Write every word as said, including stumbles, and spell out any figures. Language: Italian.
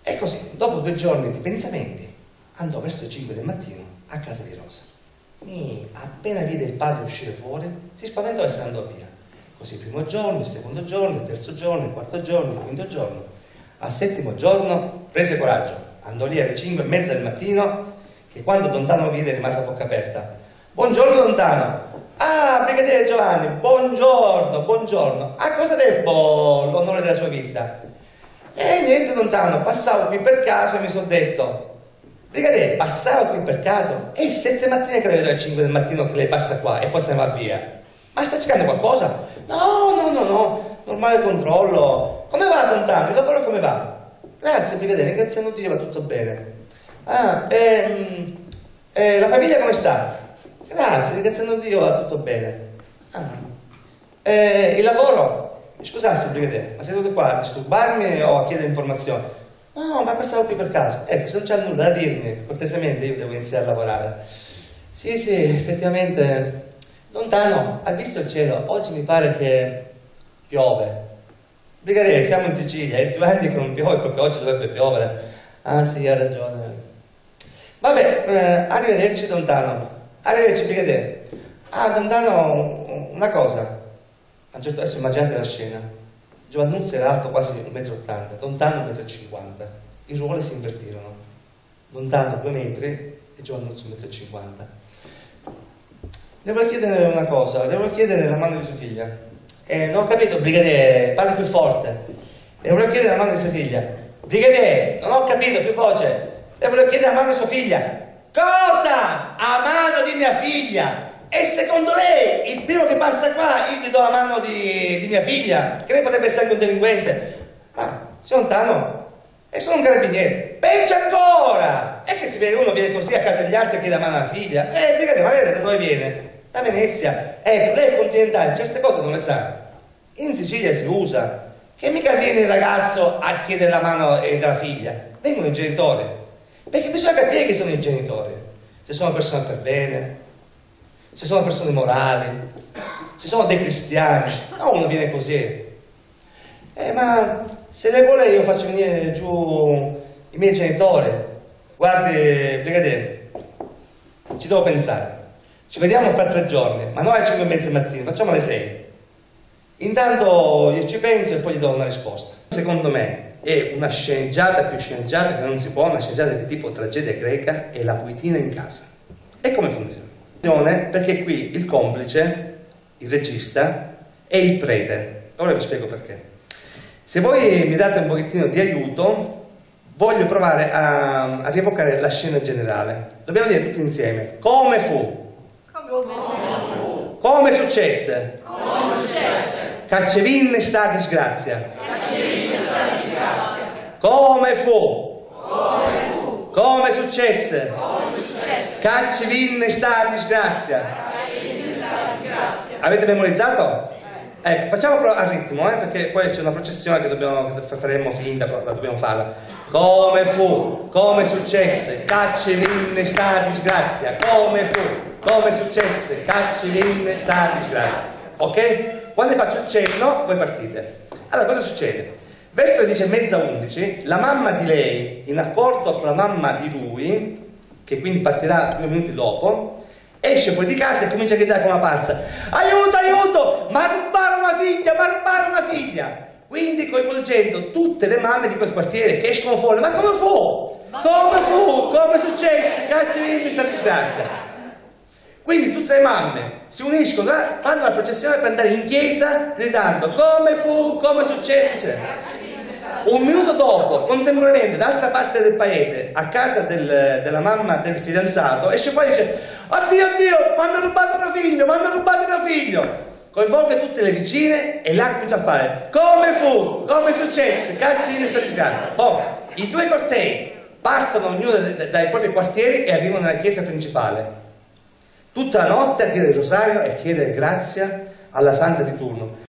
E così, dopo due giorni di pensamenti, andò verso le cinque del mattino a casa di Rosa. E appena vide il padre uscire fuori, si spaventò e se ne andò via. Così il primo giorno, il secondo giorno, il terzo giorno, il quarto giorno, il quinto giorno. Al settimo giorno prese coraggio, andò lì alle cinque e mezza del mattino, che quando Don Tano lo vide rimase a bocca aperta. Buongiorno Don Tano! Ah, brigadiere Giovanni, buongiorno, buongiorno. A cosa debbo l'onore della sua visita? E niente Don Tano, passavo qui per caso e mi sono detto, brigadiere, passavo qui per caso? È sette mattine che le vedo alle cinque del mattino che lei passa qua e poi se ne va via. Ma sta cercando qualcosa? No, no, no, no, normale controllo. Come va Don Tano? Il lavoro come va? Grazie brigadiere, grazie a Dio va tutto bene. Ah, ehm, eh, la famiglia come sta? Grazie, ringraziando Dio va tutto bene. Ah. Eh, il lavoro? Scusassi, brigadiere, ma sei venuto qua a disturbarmi o a chiedere informazioni? No, ma passavo qui per caso. Ecco, se non c'è nulla da dirmi, cortesemente io devo iniziare a lavorare. Sì, sì, effettivamente. Don Tano, ha visto il cielo? Oggi mi pare che piove. Brigadiere, siamo in Sicilia, è due anni che non piove, proprio oggi dovrebbe piovere. Ah sì, ha ragione. Vabbè, eh, arrivederci Don Tano. Arrivederci brigadiere. Ah, Don Tano, una cosa. A un certo adesso immaginate la scena. Giovannuzzi era alto quasi un metro e ottanta, Don Tano un metro e cinquanta. I ruoli si invertirono. Don Tano due metri e Giovannuzzi un metro e cinquanta. Le volevo chiedere una cosa, le volevo chiedere la mano di sua figlia. Eh, non ho capito, brigadiere, parli più forte. Le volevo chiedere la mano di sua figlia. Brigadiere, non ho capito, più voce. Le volevo chiedere la mano di sua figlia. Cosa? A mano di mia figlia? E secondo lei, il primo che passa qua, io gli do la mano di, di mia figlia? Che lei potrebbe essere anche un delinquente. Ma, sono Tano, e sono un carabiniere. Peggio ancora! È che si vede, uno viene così a casa degli altri e chiede la mano alla figlia. Eh, brigadiere, ma lei da dove viene? Da Venezia. Ecco, lei è continentale, certe cose non le sa. In Sicilia si usa che mica viene il ragazzo a chiedere la mano eh, della figlia. Vengono i genitori. Perché bisogna capire chi sono i genitori. Se sono persone per bene, se sono persone morali, se sono dei cristiani. No, uno viene così. Eh, ma se lei vuole io faccio venire giù i miei genitori. Guardi, brigadiere, ci devo pensare. Ci vediamo fra tre giorni, ma non alle cinque e mezza del mattino, facciamo alle sei. Intanto io ci penso e poi gli do una risposta. Secondo me è una sceneggiata più sceneggiata che non si può, una sceneggiata di tipo tragedia greca, è La Voitina in casa. E come funziona? Funziona perché qui il complice, il regista, è il prete. Ora vi spiego perché. Se voi mi date un pochettino di aiuto, voglio provare a, a rievocare la scena generale. Dobbiamo dire tutti insieme come fu. Come fu? Come successe? Come successe? Caccevinne sta disgrazia. Caccevinne sta disgrazia. Come fu? Come fu? Come successe? Come successe? Caccevinne sta disgrazia. Caccevinne sta disgrazia. Avete memorizzato? Ecco, facciamo però a ritmo, eh, perché poi c'è una processione che, dobbiamo, che faremo finta, però la dobbiamo farla. Come fu? Come successe? Caccevinne sta disgrazia. Come fu? Come successe? Caccevinne sta disgrazia. Ok? Quando faccio il cenno, voi partite. Allora, cosa succede? Verso le dieci e mezza, undici, la mamma di lei, in accordo con la mamma di lui, che quindi partirà due minuti dopo, esce fuori di casa e comincia a gridare come una pazza. Aiuto, aiuto! Ma rubare una figlia, ma rubare una figlia! Quindi coinvolgendo tutte le mamme di quel quartiere che escono fuori. Ma come fu? Come fu? Come successe? Caccevinne questa disgrazia. Quindi tutte le mamme si uniscono, fanno la processione per andare in chiesa gridando come fu, come successe, eccetera. Un minuto dopo, contemporaneamente, dall'altra parte del paese, a casa del, della mamma del fidanzato, esce fuori e dice oddio, oddio, mi hanno rubato mio figlio, mi hanno rubato mio figlio. Coinvolge tutte le vicine e là comincia a fare come fu, come successe, caccevinne questa disgrazia. Poi i due cortei partono ognuno dai, dai propri quartieri e arrivano nella chiesa principale. Tutta la notte a dire il rosario e chiedere grazia alla santa di turno.